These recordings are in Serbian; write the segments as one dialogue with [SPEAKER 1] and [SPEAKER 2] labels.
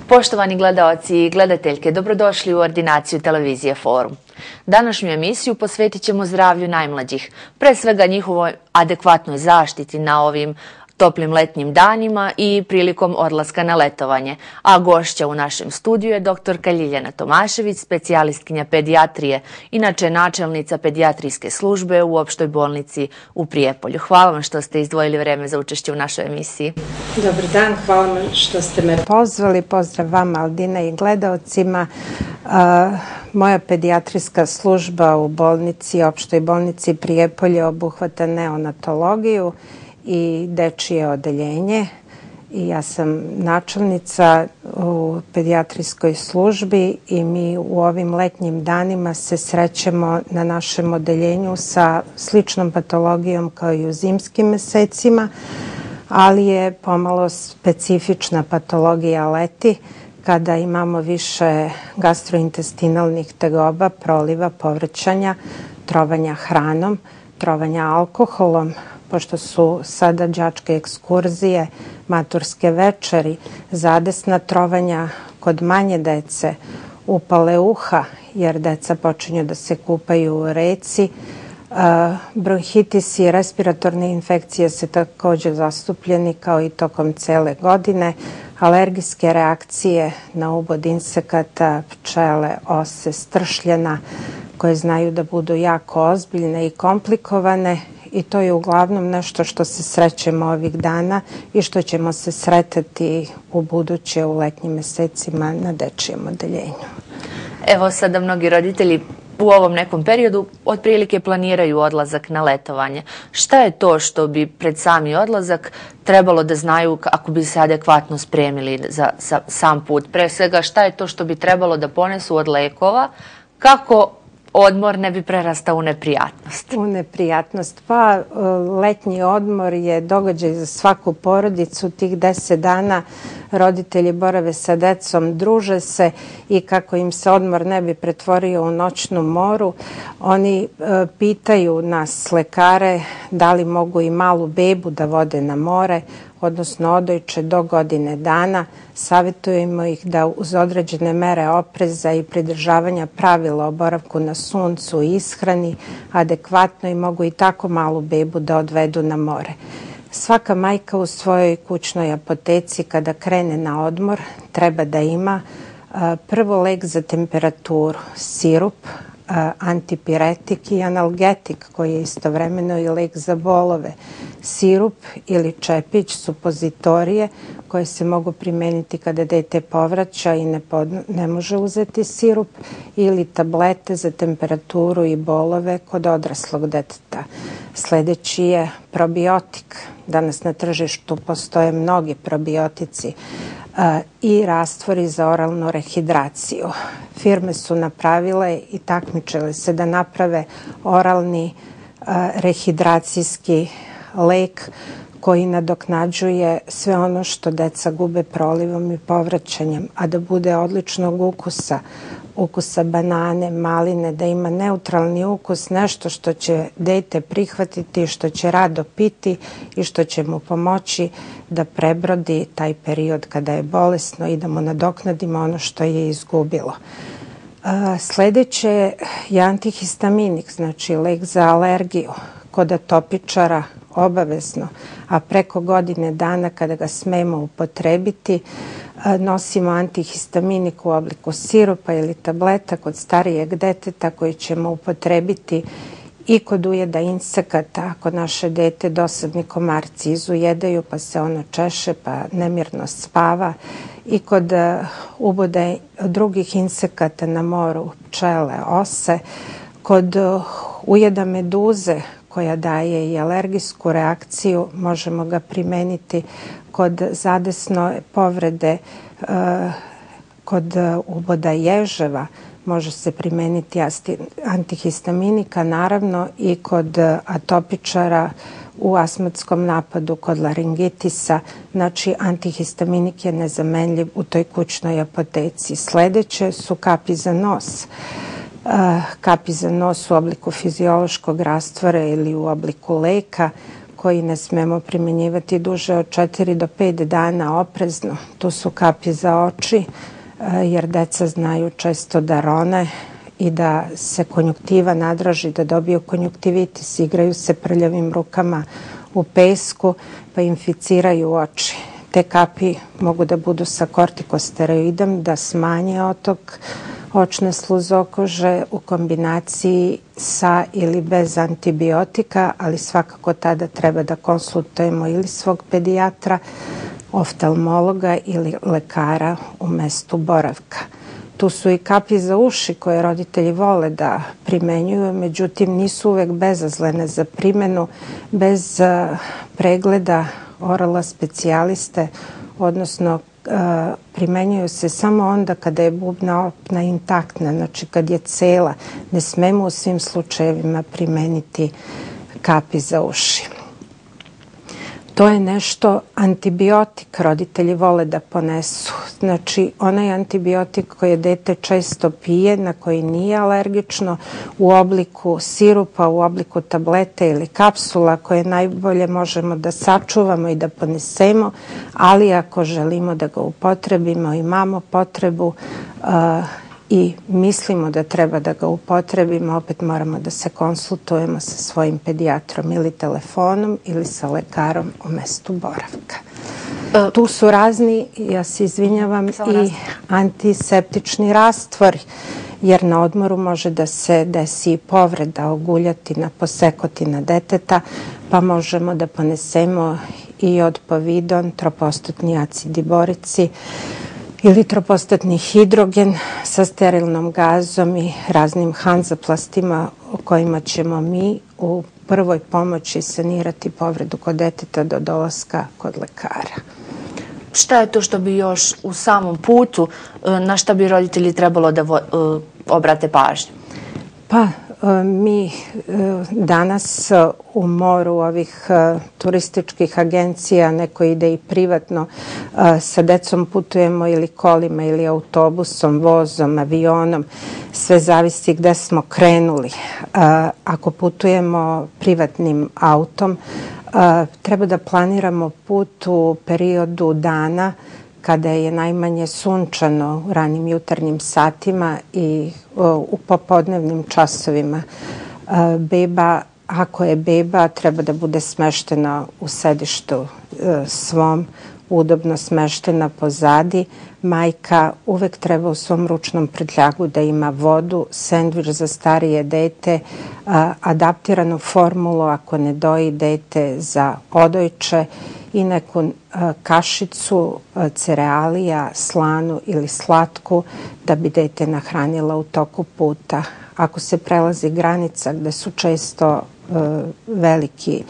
[SPEAKER 1] Poštovani gledaoci i gledateljke, dobrodošli u ordinaciju televizije Forum. Današnju emisiju posvetit ćemo zdravlju najmlađih, pre svega njihovoj adekvatnoj zaštiti na ovim toplim letnjim danima i prilikom odlaska na letovanje. A gošća u našem studiju je doktorka Ljiljana Tomašević, specijalistkinja pedijatrije, inače načelnica pedijatrijske službe u opštoj bolnici u Prijepolju. Hvala vam što ste izdvojili vreme za učešće u našoj emisiji.
[SPEAKER 2] Dobar dan, hvala vam što ste me pozvali. Pozdrav vama, Aldina, i gledaocima. Moja pedijatrijska služba u bolnici, opštoj bolnici Prijepolje, obuhvata neonatologiju i dečije odeljenje. I ja sam načelnica u pedijatrijskoj službi i mi u ovim letnjim danima se srećemo na našem odeljenju sa sličnom patologijom kao i u zimskim mesecima, ali je pomalo specifična patologija leti kada imamo više gastrointestinalnih tegoba, proliva, povraćanja, trovanja hranom, trovanja alkoholom, pošto su sada đačke ekskurzije, maturske večeri, zadesna trovanja kod manje dece, upale uha, jer deca počinju da se kupaju u reci, bronhitis i respiratorne infekcije se također zastupljeni kao i tokom cele godine, alergijske reakcije na ubod insekata, pčele, ose, stršljena, koje znaju da budu jako ozbiljne i komplikovane. I to je uglavnom nešto što se srećemo ovih dana i što ćemo se sretati u buduće u letnjim mesecima na dečijem odeljenju.
[SPEAKER 1] Evo sada mnogi roditelji u ovom nekom periodu otprilike planiraju odlazak na letovanje. Šta je to što bi pred sami odlazak trebalo da znaju ako bi se adekvatno spremili za sam put? Pre svega, šta je to što bi trebalo da ponesu od lekova kako odmor ne bi prerastao u neprijatnost?
[SPEAKER 2] U neprijatnost. Pa letnji odmor je događaj za svaku porodicu. Tih 10 dana roditelji borave sa decom, druže se i kako im se odmor ne bi pretvorio u noćnu moru, oni pitaju nas lekare da li mogu i malu bebu da vode na more, odnosno odojče do godine dana. Savjetujemo ih da uz određene mere opreza i pridržavanja pravila o boravku na suncu i ishrani adekvatno i mogu i tako malu bebu da odvedu na more. Svaka majka u svojoj kućnoj apoteci kada krene na odmor treba da ima prvo lek za temperaturu, sirup, antipiretik i analgetik koji je istovremeno i lek za bolove. Sirup ili čepić, supozitorije koje se mogu primeniti kada dete povraća i ne može uzeti sirup, ili tablete za temperaturu i bolove kod odraslog deteta. Sljedeći je probiotik. Danas na tržištu postoje mnogi probiotici i rastvori za oralnu rehidraciju. Firme su napravile i takmičile se da naprave oralni rehidracijski lek koji nadoknađuje sve ono što deca gube prolivom i povraćanjem, a da bude odličnog ukusa banane, maline, da ima neutralni ukus, nešto što će dete prihvatiti, što će rado piti i što će mu pomoći da prebrodi taj period kada je bolesno i da mu nadoknadimo ono što je izgubilo. Sljedeće je antihistaminik, znači lek za alergiju kod atopičara obavezno, a preko godine dana kada ga smemo upotrebiti nosimo antihistaminik u obliku sirupa ili tableta kod starijeg deteta koji ćemo upotrebiti i kod ujeda insekata, ako naše dete dosadni komarci izujedaju pa se ono češe pa nemirno spava, i kod uboda drugih insekata na moru, pčele, ose, kod ujeda meduze koja daje i alergijsku reakciju, možemo ga primeniti kod zadesne povrede, kod uboda ježeva, može se primeniti antihistaminika, naravno i kod atopičara u astmatskom napadu, kod laringitisa. Znači, antihistaminik je nezamenljiv u toj kućnoj apoteci. Sljedeće su kapi za nos. Kapi za nos u obliku fiziološkog rastvora ili u obliku leka koji ne smemo primjenjivati duže od 4 do 5 dana oprezno. Tu su kapi za oči, jer deca znaju često da rone i da se konjuktiva nadraži, da dobiju konjuktivitis, igraju se prljavim rukama u pesku pa inficiraju oči. Te kapi mogu da budu sa kortikosteroidom, da smanje otok očne sluzokože u kombinaciji sa ili bez antibiotika, ali svakako tada treba da konsultujemo ili svog pedijatra, oftalmologa ili lekara u mestu boravka. Tu su i kapi za uši koje roditelji vole da primenjuju, međutim nisu uvek bezazlene za primenu, bez pregleda orala specijaliste, odnosno primenjuju se samo onda kada je bubna opna intaktna, znači kad je cela. Ne smemo u svim slučajevima primeniti kapi za uši. To je nešto, antibiotik roditelji vole da ponesu. Znači, onaj antibiotik koje dete često pije, na koji nije alergično, u obliku sirupa, u obliku tablete ili kapsula, koje najbolje možemo da sačuvamo i da ponesemo, ali ako želimo da ga upotrebimo, imamo potrebu i mislimo da treba da ga upotrebimo, opet moramo da se konsultujemo sa svojim pedijatrom ili telefonom ili sa lekarom u mestu boravka. Tu su razni, ja se izvinjavam, i antiseptični rastvori, jer na odmoru može da se desi povreda, oguljatina, posekotina deteta, pa možemo da ponesemo i odpovidon, tropostatni acidi borici, ili tropostatni hidrogen sa sterilnom gazom i raznim hanzaplastima o kojima ćemo mi u prvoj pomoći sanirati povredu kod deteta do dolaska kod lekara.
[SPEAKER 1] Šta je to što bi još u samom putu, na šta bi roditelji trebalo da obrate pažnju?
[SPEAKER 2] Pa, mi danas u moru ovih turističkih agencija, neko ide i privatno, sa decom putujemo ili kolima ili autobusom, vozom, avionom, sve zavisi gde smo krenuli. Ako putujemo privatnim autom, treba da planiramo put u periodu dana kada je najmanje sunčano u ranim jutarnjim satima i u popodnevnim časovima. Beba, ako je beba, treba da bude smeštena u sedištu svom, udobno smeštena pozadi. Majka uvek treba u svom ručnom prtljagu da ima vodu, sendvič za starije dete, adaptiranu formulu ako ne doji dete za odojče i neku kašicu cerealija, slanu ili slatku da bi dete nahranila u toku puta. Ako se prelazi granica gde su često veliki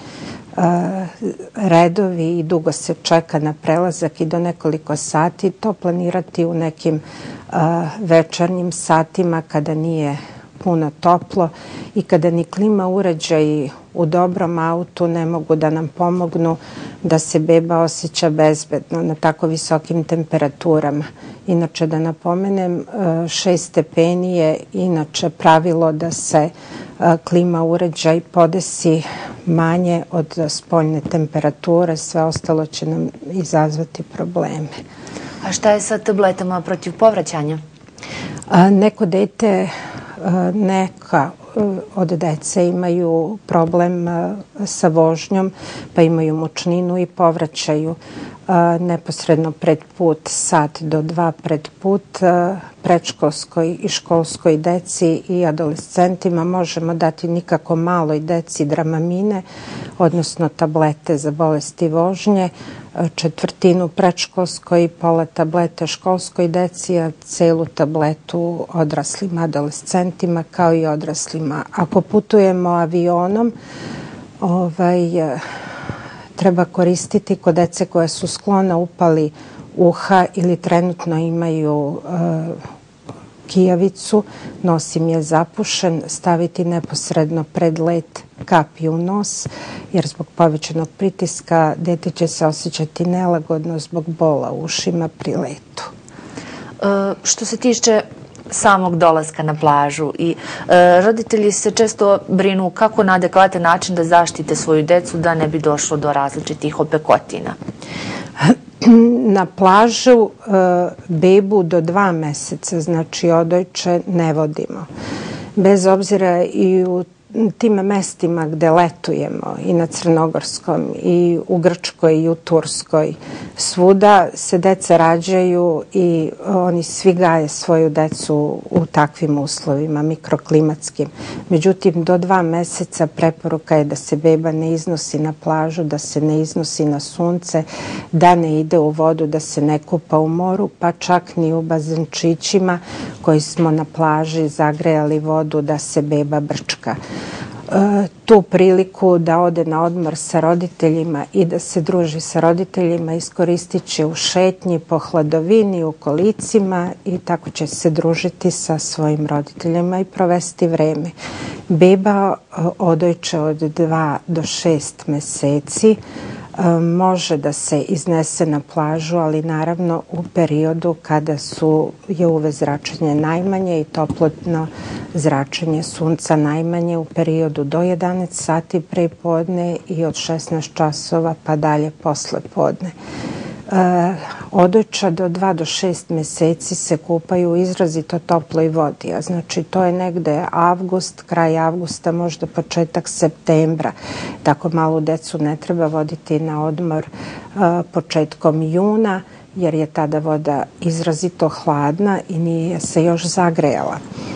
[SPEAKER 2] redovi i dugo se čeka na prelazak i do nekoliko sati, to planirati u nekim večernjim satima kada nije puno toplo i kada ni klima uređaji u dobrom autu ne mogu da nam pomognu da se beba osjeća bezbedno na tako visokim temperaturama. Inače, da napomenem, 6 stepeni je inače pravilo da se klima uređaj podesi manje od spoljne temperature, sve ostalo će nam izazvati probleme.
[SPEAKER 1] A šta je sa tabletama protiv povraćanja?
[SPEAKER 2] Neko dete, neka od dece imaju problem sa vožnjom, pa imaju mučninu i povraćaju neposredno pred put, sat do 2 pred put. Predškolskoj i školskoj deci i adolescentima možemo dati nikako maloj deci dramamine, odnosno tablete za bolesti vožnje, četvrtinu predškolskoj, pola tablete školskoj deci, a celu tabletu odraslim adolescentima kao i odraslima. Ako putujemo avionom, treba koristiti kod dece koje su sklona upali uha ili trenutno imaju kijavicu, nos im je zapušen, staviti neposredno pred let kapi u nos, jer zbog povećanog pritiska dete će se osjećati nelagodno zbog bola u ušima pri letu.
[SPEAKER 1] Što se tiče samog dolaska na plažu i roditelji se često brinu kako na adekvatan način da zaštite svoju decu da ne bi došlo do različitih opekotina.
[SPEAKER 2] Na plažu bebu do 2 meseca, znači odojče, ne vodimo. Bez obzira i u tim mestima gde letujemo, i na Crnogorskom, i u Grčkoj, i u Turskoj, svuda se deca rađaju i oni svi gaje svoju decu u takvim uslovima, mikroklimatskim. Međutim, do 2 meseca preporuka je da se beba ne iznosi na plažu, da se ne iznosi na sunce, da ne ide u vodu, da se ne kupa u moru, pa čak ni u bazenčićima koji smo na plaži zagrejali vodu da se beba brčka. Tu priliku da ode na odmor sa roditeljima i da se druži sa roditeljima iskoristit će u šetnji po hladovini, u kolicima i tako će se družiti sa svojim roditeljima i provesti vreme. Beba odojče od 2 do 6 meseci može da se iznese na plažu, ali naravno u periodu kada je UV zračenje najmanje i toplotno zračenje sunca najmanje, u periodu do 11 sati pre podne i od 16 časova pa dalje posle podne. Odojča do 2 do 6 meseci se kupaju u izrazito toploj vodi, a znači to je negde avgust, kraj avgusta, možda početak septembra. Tako malu decu ne treba voditi na odmor početkom juna, jer je tada voda izrazito hladna i nije se još zagrejala.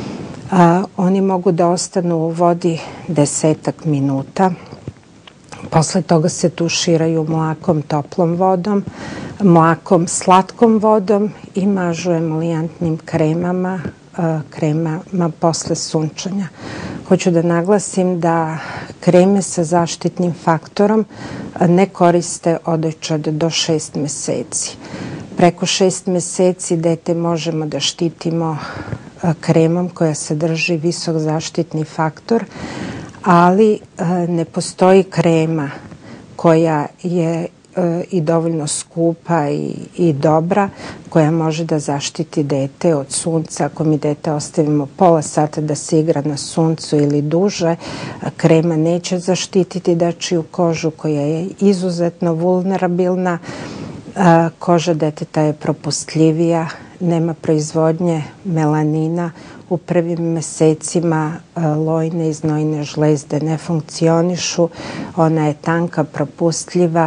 [SPEAKER 2] Oni mogu da ostanu u vodi 10 minuta. Posle toga se tuširaju mlakom toplom vodom, mlakom slatkom vodom i mažu emolijantnim kremama posle sunčanja. Hoću da naglasim da kreme sa zaštitnim faktorom ne koriste odojčad do 6 meseci. Preko 6 meseci dete možemo da štitimo kremom koja sadrži visok zaštitni faktor, ali ne postoji krema koja je i dovoljno skupa i dobra, koja može da zaštiti dete od sunca. Ako mi dete ostavimo pola sata da se igra na suncu ili duže, krema neće zaštititi dečiju kožu koja je izuzetno vulnerabilna. Koža deteta je propustljivija, nema proizvodnje melanina. U prvim mesecima lojne i znojne žlezde ne funkcionišu, ona je tanka, propustljiva,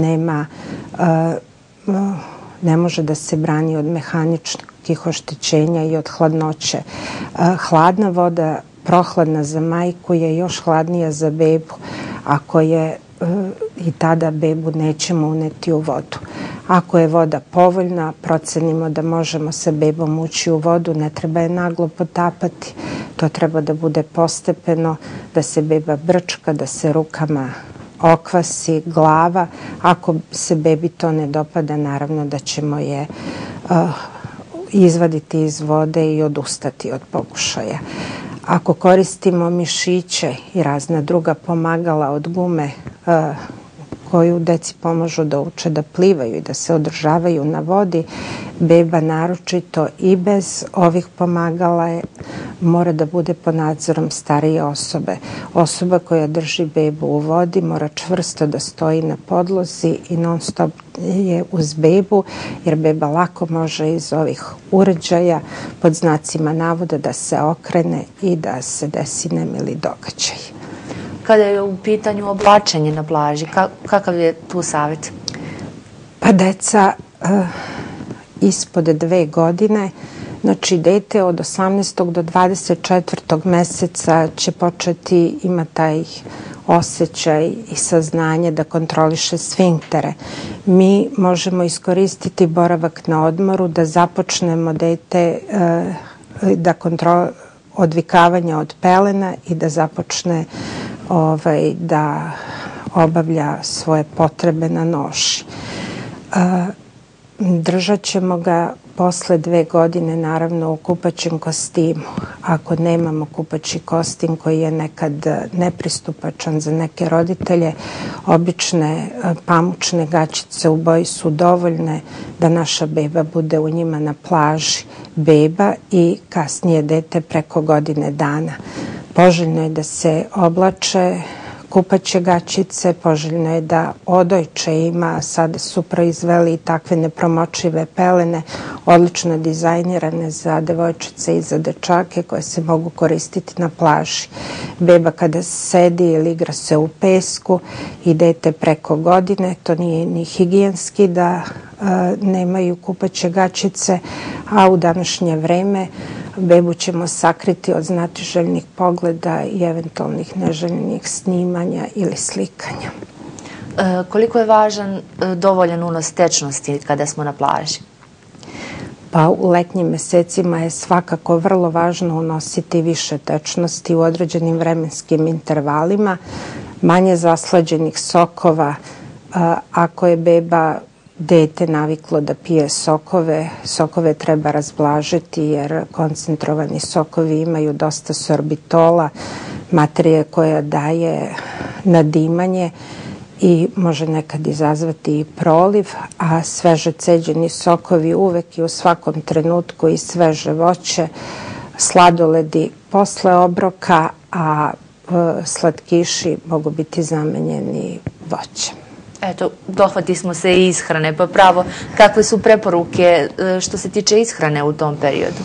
[SPEAKER 2] ne može da se brani od mehaničkih oštećenja i od hladnoće. Hladna voda, prohladna za majku, je još hladnija za bebu, ako je i tada bebu nećemo uneti u vodu. Ako je voda povoljna, procenimo da možemo sa bebom ući u vodu, ne treba je naglo potapati. To treba da bude postepeno, da se beba brčka, da se rukama okvasi glava. Ako se bebi to ne dopada, naravno da ćemo je izvaditi iz vode i odustati od pokušaja. Ako koristimo mišiće i razna druga pomagala od gume koju deci pomažu da uče da plivaju i da se održavaju na vodi, beba naročito i bez ovih pomagala mora da bude pod nadzorom starije osobe. Osoba koja drži bebu u vodi mora čvrsto da stoji na podlozi i non stop je uz bebu, jer beba lako može iz ovih uređaja pod znacima navoda da se okrene i da se desi nemili događaj.
[SPEAKER 1] Kada je u pitanju oblačenje na plaži, kakav je tu savjet?
[SPEAKER 2] Pa deca ispod 2 godine, znači dete od 18. do 24. meseca će početi imati taj osjećaj i saznanje da kontroliše sfinktere. Mi možemo iskoristiti boravak na odmoru da započnemo dete da odvikavanja od pelena i da započne da obavlja svoje potrebe na noši. držat ćemo ga posle 2 godine naravno u kupaćem kostimu. Ako nemamo kupaći kostim koji je nekad nepristupačan za neke roditelje, obične pamučne gaćice u boji su dovoljne da naša beba bude u njima na plaži. Beba i kasnije dete preko godine dana. Poželjno je da se oblače kupaće gaćice, poželjno je da odojče ima, sada su proizveli i takve nepromočive pelene, odlično dizajnirane za devojčice i za dečake koje se mogu koristiti na plaži. Beba kada sedi ili igra se u pesku i dete preko godine, to nije ni higijenski da nemaju kupaće gaćice, a u današnje vreme bebu ćemo sakriti od znatiželjnih pogleda i eventualnih neželjenih snimanja ili slikanja.
[SPEAKER 1] Koliko je važan dovoljan unos tečnosti kada smo na plaži?
[SPEAKER 2] Pa u letnjim mesecima je svakako vrlo važno unositi više tečnosti u određenim vremenskim intervalima, manje zaslađenih sokova. Ako je dete naviklo da pije sokove treba razblažiti jer koncentrovani sokovi imaju dosta sorbitola, materije koja daje nadimanje i može nekad izazvati i proliv, a sveže ceđeni sokovi uvek i u svakom trenutku i sveže voće, sladoledi posle obroka, a slatkiši mogu biti zamenjeni voćem.
[SPEAKER 1] Eto, dohvati smo se i ishrane, pa pravo, kakve su preporuke što se tiče ishrane u tom periodu?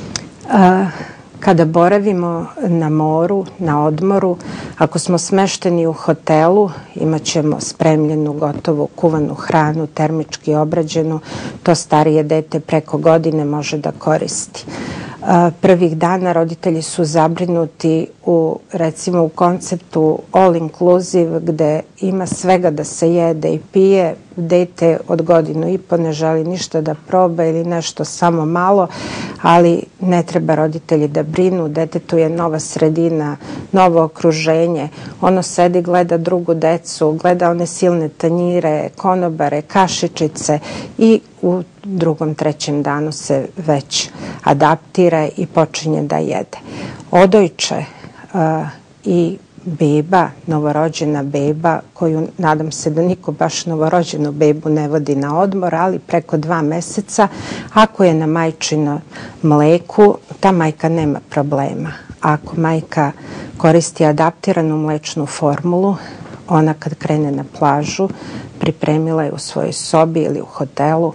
[SPEAKER 2] Kada boravimo na moru, na odmoru, ako smo smešteni u hotelu, imat ćemo spremljenu, gotovu, kuvanu hranu, termički obrađenu, to starije dete preko godine može da koristi. Prvih dana roditelji su zabrinuti recimo u konceptu all inclusive gde ima svega da se jede i pije. Dete od 1,5 godine ne želi ništa da proba ili nešto samo malo, ali ne treba roditelji da brinu. Detetu je nova sredina, novo okruženje. Ono sedi, gleda drugu decu, gleda one silne tanjire, konobare, kašičice i u 2., 3. danu se već adaptira i počinje da jede. Odojče i beba, novorođena beba, koju nadam se da niko baš novorođenu bebu ne vodi na odmor, ali preko 2 meseca, ako je na majčinom mleku, ta majka nema problema. Ako majka koristi adaptiranu mlečnu formulu, ona kad krene na plažu, pripremila je u svojoj sobi ili u hotelu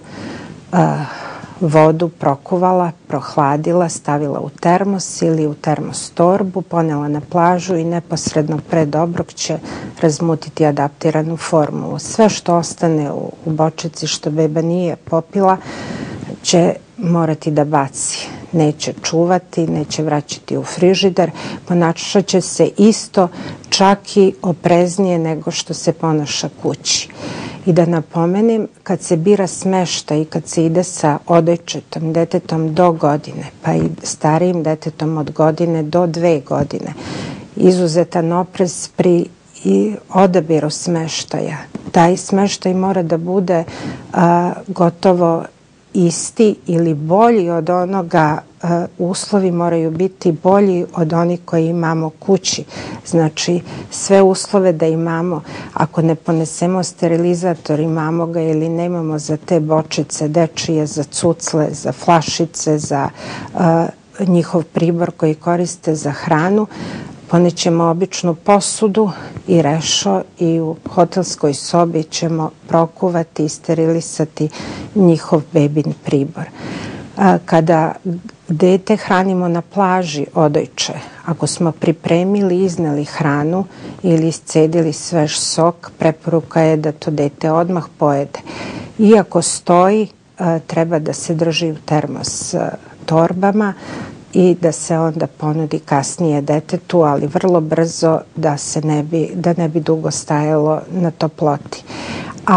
[SPEAKER 2] vodu, prokuvala, prohladila, stavila u termos ili u termos torbu, ponela na plažu i neposredno pred obrok će razmutiti adaptiranu formulu. Sve što ostane u bočici što beba nije popila će morati da baci. Neće čuvati, neće vraćati u frižider, ponašat će se isto, čak i opreznije nego što se ponaša kući. I da napomenem, kad se bira smeštaj i kad se ide sa odojčetom detetom do godine, pa i starijim detetom od godine do 2 godine, izuzetan oprez pri odabiru smeštaja. Taj smeštaj mora da bude gotovo isti ili bolji od onoga, uslovi moraju biti bolji od onih koji imamo kući. Znači, sve uslove da imamo, ako ne ponesemo sterilizator, imamo ga ili nemamo za te bočice dečije, za cucle, za flašice, za njihov pribor koji koriste za hranu, ponećemo običnu posudu i rešo i u hotelskoj sobi ćemo prokuvati i sterilisati njihov bebin pribor. Kada dete hranimo na plaži odojče, ako smo pripremili i izneli hranu ili iscedili svež sok, preporuka je da to dete odmah pojede. Iako stoji, treba da se drži u termos torbama i da se onda ponudi kasnije detetu, ali vrlo brzo da ne bi dugo stajalo na toploti. A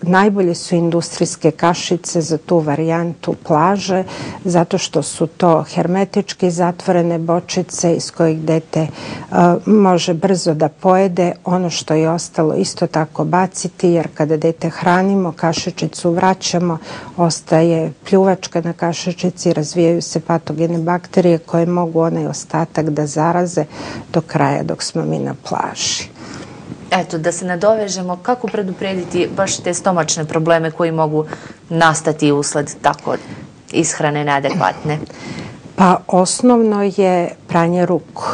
[SPEAKER 2] najbolje su industrijske kašice za tu varijantu plaže, zato što su to hermetički zatvorene bočice iz kojih dete može brzo da pojede. Ono što je ostalo isto tako baciti, jer kada dete hranimo, kašičicu vraćamo, ostaje pljuvačka na kašičici, razvijaju se patogene bakterije koje mogu onaj ostatak da zaraze do kraja dok smo mi na plaži.
[SPEAKER 1] Eto, da se nadovežemo, kako preduprediti baš te stomačne probleme koji mogu nastati usled tako ishrane neadekvatne?
[SPEAKER 2] Pa osnovno je pranje ruku.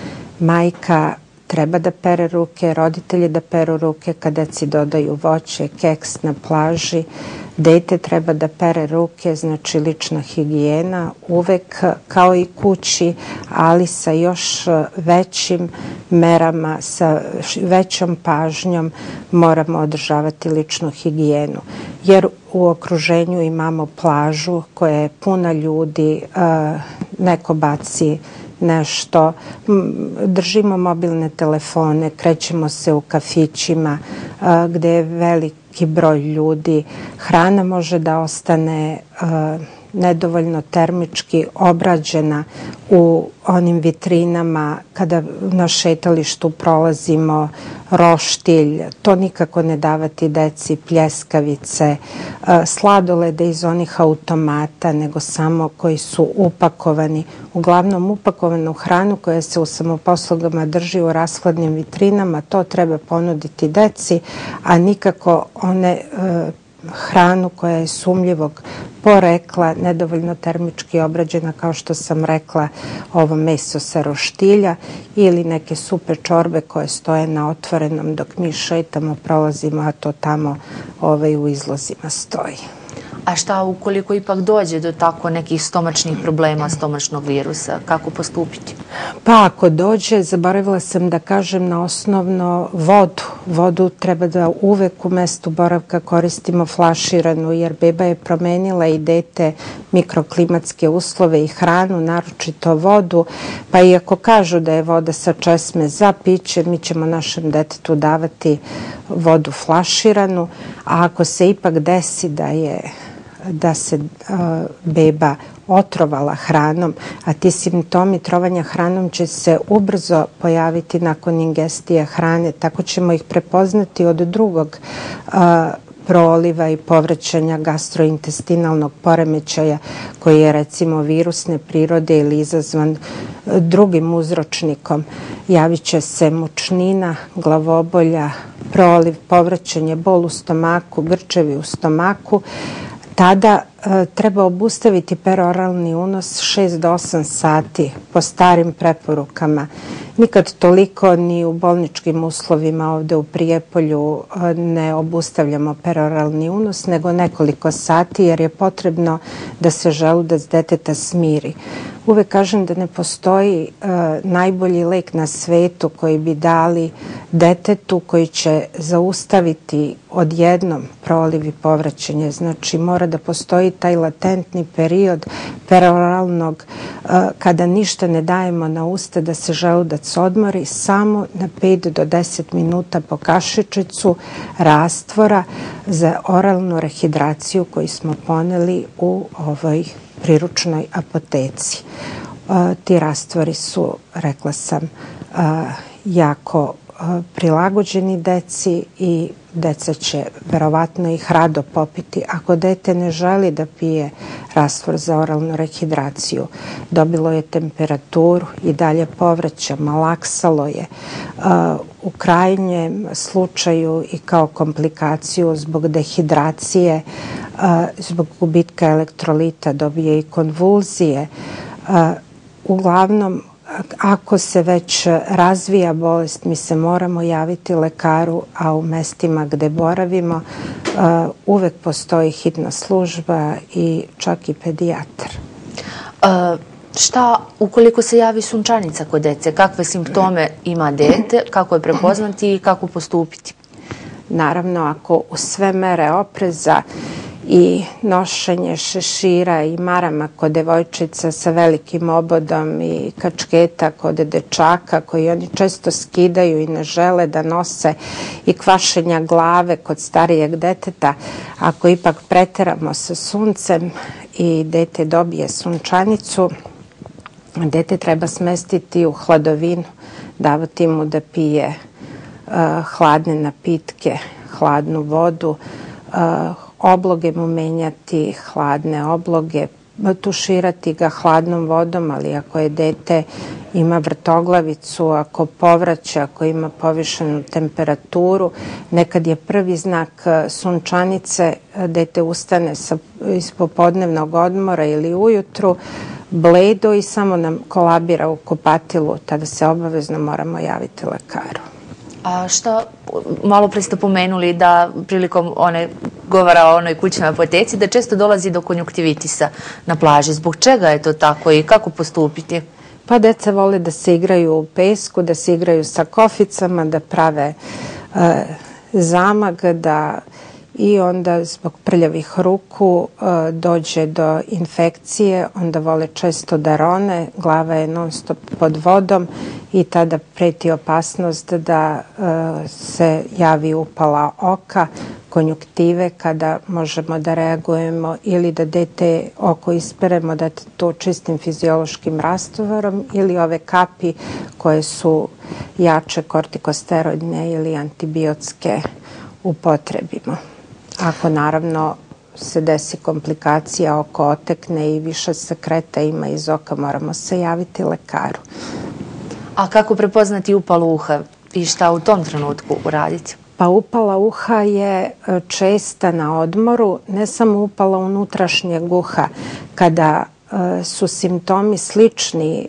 [SPEAKER 2] Majka treba da pere ruke, roditelji da peru ruke kada si dodaju voće, keks na plaži. Dete treba da pere ruke, znači lična higijena, uvek kao i kući, ali sa još većim merama, sa većom pažnjom moramo održavati ličnu higijenu. Jer u okruženju imamo plažu koja je puna ljudi, neko baci nešto, držimo mobilne telefone, krećemo se u kafićima gde je veliki broj ljudi. Hrana može da ostane nedovoljno termički obrađena u onim vitrinama kada na šetalištu prolazimo, roštilj, to nikako ne davati deci, pljeskavice, sladolede iz onih automata, nego samo koji su upakovani, uglavnom upakovanu hranu koja se u samoposlugama drži u rashladnim vitrinama, to treba ponuditi deci, a nikako one hranu koja je sumnjivog porekla, nedovoljno termički obrađena, kao što sam rekla, ovo meso sa roštilja ili neke supe čorbe koje stoje na otvorenom dok mi šetamo, prolazimo, a to tamo u izlozima stoji.
[SPEAKER 1] A šta ukoliko ipak dođe do tako nekih stomačnih problema, stomačnog virusa, kako postupiti?
[SPEAKER 2] Pa ako dođe, zaboravila sam da kažem na osnovno vodu. Vodu treba da uvek u mestu boravka koristimo flaširanu, jer beba je promenila i dete mikroklimatske uslove i hranu, naročito vodu, pa iako kažu da je voda sa česme za piće, mi ćemo našem detetu davati vodu flaširanu, a ako se ipak desi da se beba otrovala hranom, a ti simptomi trovanja hranom će se ubrzo pojaviti nakon ingestije hrane, tako ćemo ih prepoznati od drugog proliva i povraćanja gastrointestinalnog poremećaja koji je recimo virusne prirode ili izazvan drugim uzročnikom. Javit će se mučnina, glavobolja, proliv, povraćanje, bol u stomaku, grčevi u stomaku. Tada treba obustaviti peroralni unos 6 do 8 sati po starim preporukama. Nikad toliko ni u bolničkim uslovima ovde u Prijepolju ne obustavljamo peroralni unos, nego nekoliko sati, jer je potrebno da se želudac deteta smiri. Uvek kažem da ne postoji najbolji lek na svetu koji bi dali detetu koji će zaustaviti odjednom proliv i povraćanje. Znači mora da postoji taj latentni period peroralnog kada ništa ne dajemo na usta, da se želudac odmori, samo na 5 do 10 minuta po kašičicu rastvora za oralnu rehidraciju koju smo poneli u ovoj priručnoj apoteci. Ti rastvori su, rekla sam, jako prilagođeni deci i deca će verovatno ih rado popiti. Ako dete ne želi da pije rastvor za oralnu rehidraciju, dobilo je temperaturu i dalje povraća, malaksalo je, u krajnjem slučaju i kao komplikaciju zbog dehidracije, zbog gubitka elektrolita dobije i konvulzije. Uglavnom, ako se već razvija bolest, mi se moramo javiti lekaru, a u mestima gde boravimo uvek postoji hitna služba i čak i pedijatar.
[SPEAKER 1] Šta ukoliko se javi sunčanica kod dece? Kakve simptome ima dete? Kako je prepoznati i kako postupiti?
[SPEAKER 2] Naravno, ako u sve mere opreza i nošenje šešira i marama kod devojčica sa velikim obodom i kačketa kod dečaka koji oni često skidaju i ne žele da nose, i kvašenja glave kod starijeg deteta. Ako ipak preteramo sa suncem i dete dobije sunčanicu, dete treba smestiti u hladovinu, davati mu da pije hladne napitke, hladnu vodu, obloge mu menjati, hladne obloge, tuširati ga hladnom vodom, ali ako je dete ima vrtoglavicu, ako povraća, ako ima povišenu temperaturu, nekad je prvi znak sunčanice, dete ustane iz popodnevnog odmora ili ujutru, bledo i samo nam kolabira u kupatilu, tada se obavezno moramo javiti lekaru.
[SPEAKER 1] A šta, malo pre ste pomenuli da prilikom govora o onoj kućnoj apoteci, da često dolazi do konjuktivitisa na plaži. Zbog čega je to tako i kako postupiti?
[SPEAKER 2] Pa deca vole da se igraju u pesku, da se igraju sa koficama, da prave zamag, i onda zbog prljavih ruku dođe do infekcije, onda vole često da rone, glava je non stop pod vodom i tada preti opasnost da se javi upala oka, konjuktive, kada možemo da reagujemo ili da dete oko isperemo, da to čistim fiziološkim rastvorom, ili ove kapi koje su jače kortikosteroidne ili antibiotske upotrebimo. Ako naravno se desi komplikacija, oko otekne i više sekreta ima iz oka, moramo se javiti lekaru.
[SPEAKER 1] A kako prepoznati upalu uha i šta u tom trenutku uraditi?
[SPEAKER 2] Pa upala uha je česta na odmoru, ne samo upala unutrašnjeg uha, kada su simptomi slični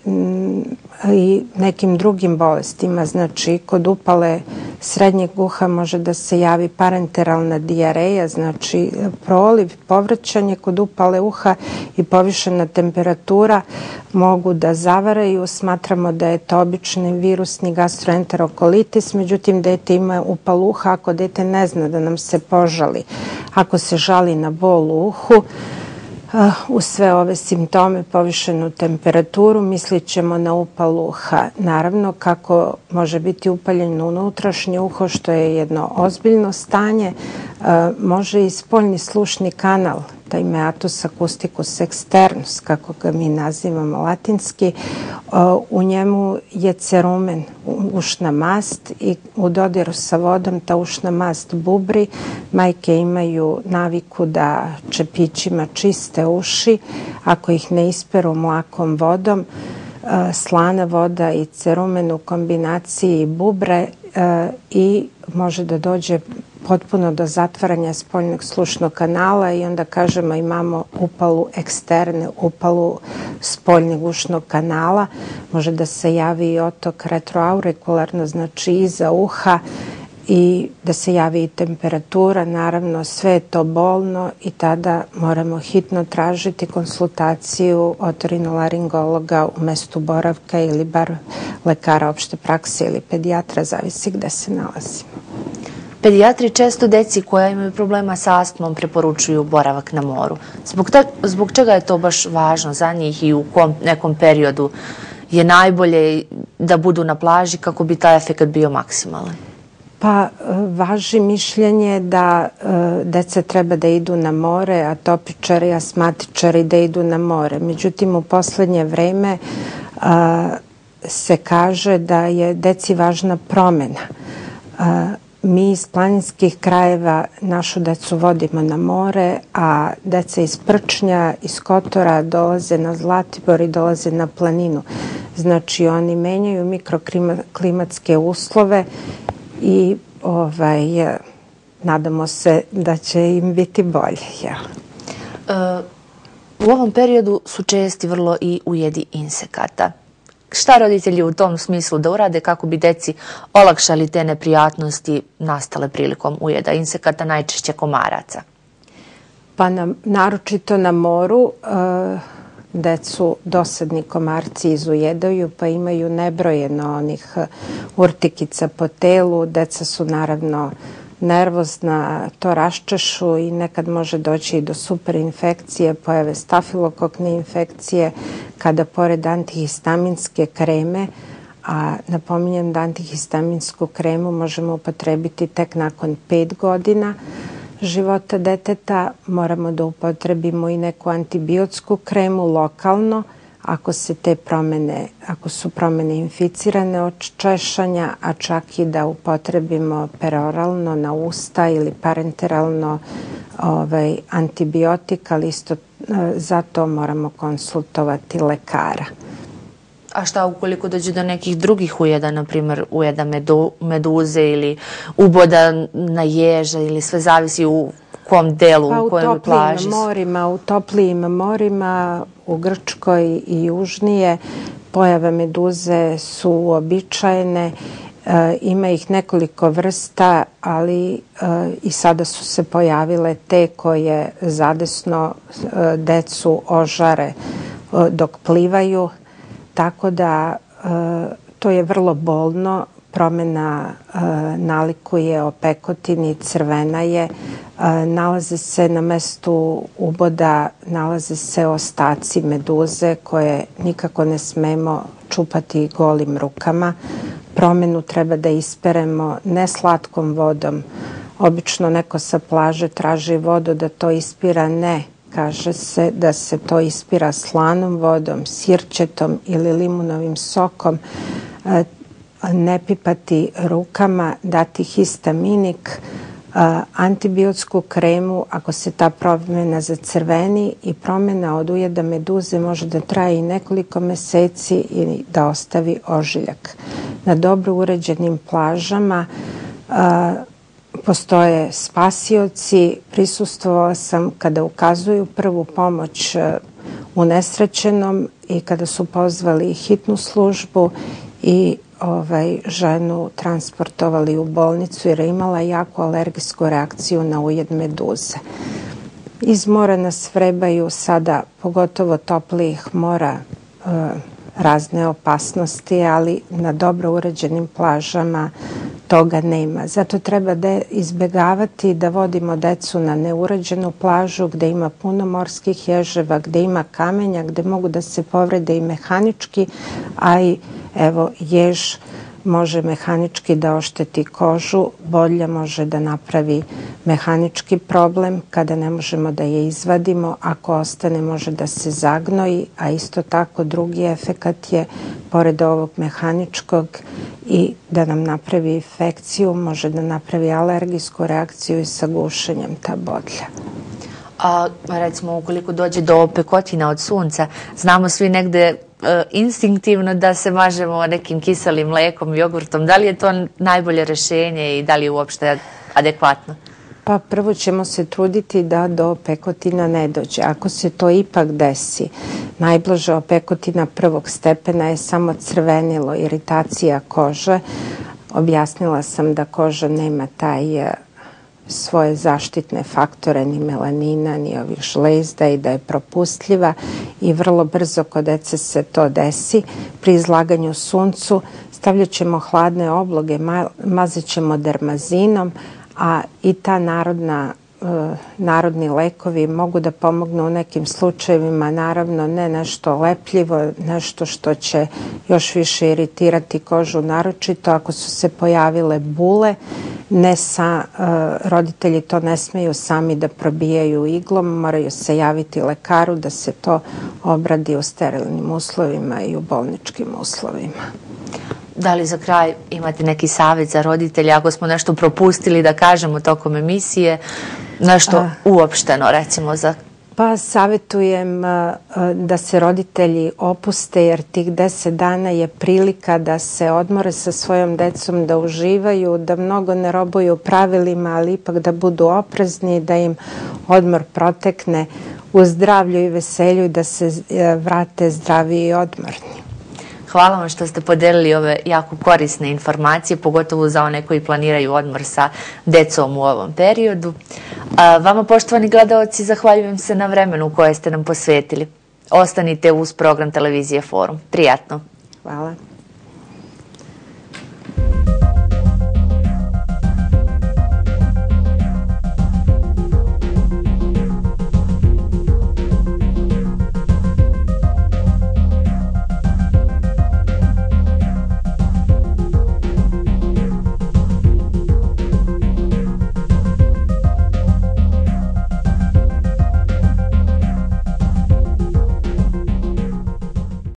[SPEAKER 2] i nekim drugim bolestima. Znači, kod upale srednjeg uha može da se javi parenteralna dijareja, znači proliv, povraćanje. Kod upale uha i povišena temperatura mogu da zavaraju. Smatramo da je to obični virusni gastroenterokolitis, međutim, dete ima upalu uha ako dete ne zna da nam se požali. Ako se žali na bol u uhu, uz sve ove simptome, povišenu temperaturu, mislit ćemo na upalu uha. Naravno, kako može biti upaljeno unutrašnje uho, što je jedno ozbiljno stanje, može i spoljni slušni kanal, taj meatus acusticus externus, kako ga mi nazivamo latinski. U njemu je cerumen, ušna mast, i u dodiru sa vodom ta ušna mast bubri. Majke imaju naviku da čepićima čiste uši ako ih ne isperu mlakom vodom. Slana voda i cerumen u kombinaciji bubre i može da dođe potpuno do zatvaranja spoljnog slušnog kanala i onda kažemo imamo upalu eksterne, upalu spoljnog ušnog kanala. Može da se javi i otok retroaurikularno, znači iza uha, i da se javi i temperatura. Naravno, sve je to bolno i tada moramo hitno tražiti konsultaciju otorinolaringologa u mestu boravka ili bar lekara opšte prakse ili pedijatra, zavisi gde se nalazimo.
[SPEAKER 1] Pedijatri često deci koja imaju problema sa astmom preporučuju boravak na moru. Zbog čega je to baš važno za njih i u kom nekom periodu je najbolje da budu na plaži kako bi taj efekt bio maksimalan?
[SPEAKER 2] Pa važi mišljenje da deca treba da idu na more, atopičari, asmatičari da idu na more. Međutim, u poslednje vreme se kaže da je deci važna promena. Mi iz planinskih krajeva našu decu vodimo na more, a deca iz Prčnja, iz Kotora dolaze na Zlatibor i dolaze na planinu. Znači, oni menjaju mikroklimatske uslove i nadamo se da će im biti bolje.
[SPEAKER 1] U ovom periodu su česti vrlo i ujedi insekata. Šta roditelji u tom smislu da urade kako bi deci olakšali te neprijatnosti nastale prilikom ujeda insekata, najčešće komaraca?
[SPEAKER 2] Pa naročito na moru decu dosadni komarci izujedaju, pa imaju nebrojeno onih urtikica po telu. Deca su naravno nervozna, to raščešu i nekad može doći i do superinfekcije, pojave stafilokokne infekcije, kada pored antihistaminske kreme, a napominjem da antihistaminsku kremu možemo upotrebiti tek nakon 5 godina života deteta, moramo da upotrebimo i neku antibiotsku kremu lokalno, ako su promene inficirane od češanja, a čak i da upotrebimo peroralno na usta ili parenteralno antibiotik, ali isto za to moramo konsultovati lekara.
[SPEAKER 1] A šta ukoliko dođe do nekih drugih ujeda, na primjer ujeda meduze ili uboda na ježa, ili sve zavisi u kom delu, u kojoj plaži?
[SPEAKER 2] U toplijim morima, u Grčkoj i južnije, pojave meduze su uobičajene. Ima ih nekoliko vrsta, ali i sada su se pojavile te koje zadesno decu ožare dok plivaju. Tako da to je vrlo bolno, promjena nalikuje opekotini, crvena je, nalaze se na mestu uboda, nalaze se ostaci meduze koje nikako ne smemo čupati golim rukama. Promjenu treba da isperemo ne slatkom vodom. Obično neko sa plaže traži vodu da to ispira, ne. Kaže se da se to ispira slanom vodom, sirćetom ili limunovim sokom, ne pipati rukama, dati histaminik, antibiotsku kremu ako se ta promjena zacrveni, i promjena od ujeda meduze može da traje i nekoliko meseci i da ostavi ožiljak. Na dobro uređenim plažama postoje spasioci. Prisustvovala sam kada ukazuju prvu pomoć unesrećenom i kada su pozvali hitnu službu i ženu transportovali u bolnicu jer je imala jako alergijsku reakciju na ujed meduze. Iz mora nas vrebaju sada, pogotovo toplijih mora, razne opasnosti, ali na dobro uređenim plažama toga nema. Zato treba izbjegavati da vodimo decu na neuređenu plažu gde ima puno morskih ježeva, gde ima kamenja, gde mogu da se povrede i mehanički, a i jež može mehanički da ošteti kožu, bodlja može da napravi mehanički problem kada ne možemo da je izvadimo, ako ostane može da se zagnoji, a isto tako drugi efekat je, pored ovog mehaničkog, i da nam napravi infekciju, može da napravi alergijsku reakciju i sa gušenjem ta bodlja.
[SPEAKER 1] A recimo ukoliko dođe do opekotina od sunca, znamo svi negde instinktivno da se mažemo nekim kiselim mlekom, jogurtom. Da li je to najbolje rešenje i da li je uopšte adekvatno?
[SPEAKER 2] Pa prvo ćemo se truditi da do opekotina ne dođe. Ako se to ipak desi, najblaža opekotina prvog stepena je samo crvenilo, iritacija kože. Objasnila sam da koža nema svoje zaštitne faktore, ni melanina, ni ovih žlezda, i da je propustljiva i vrlo brzo kod dece se to desi. Pri izlaganju suncu stavljat ćemo hladne obloge, mazat ćemo dermazinom, a i ta narodni lekovi mogu da pomognu u nekim slučajevima, naravno ne nešto lepljivo, nešto što će još više iritirati kožu, naročito ako su se pojavile bule. Roditelji to ne smeju sami da probijaju iglom, moraju se javiti lekaru da se to obradi u sterilnim uslovima i u bolničkim uslovima.
[SPEAKER 1] Da li za kraj imate neki savjet za roditelje, ako smo nešto propustili da kažemo tokom emisije, nešto uopšteno recimo za...
[SPEAKER 2] Pa savjetujem da se roditelji opuste, jer tih 10 dana je prilika da se odmore sa svojom decom, da uživaju, da mnogo ne robuju pravilima, ali ipak da budu oprezni, da im odmor protekne u zdravlju i veselju i da se vrate zdravi i odmorni.
[SPEAKER 1] Hvala vam što ste podelili ove jako korisne informacije, pogotovo za one koji planiraju odmor sa decom u ovom periodu. Vama, poštovani gledaoci, zahvaljujem se na vremenu koje ste nam posvetili. Ostanite uz program Televizije Forum. Prijatno.
[SPEAKER 2] Hvala.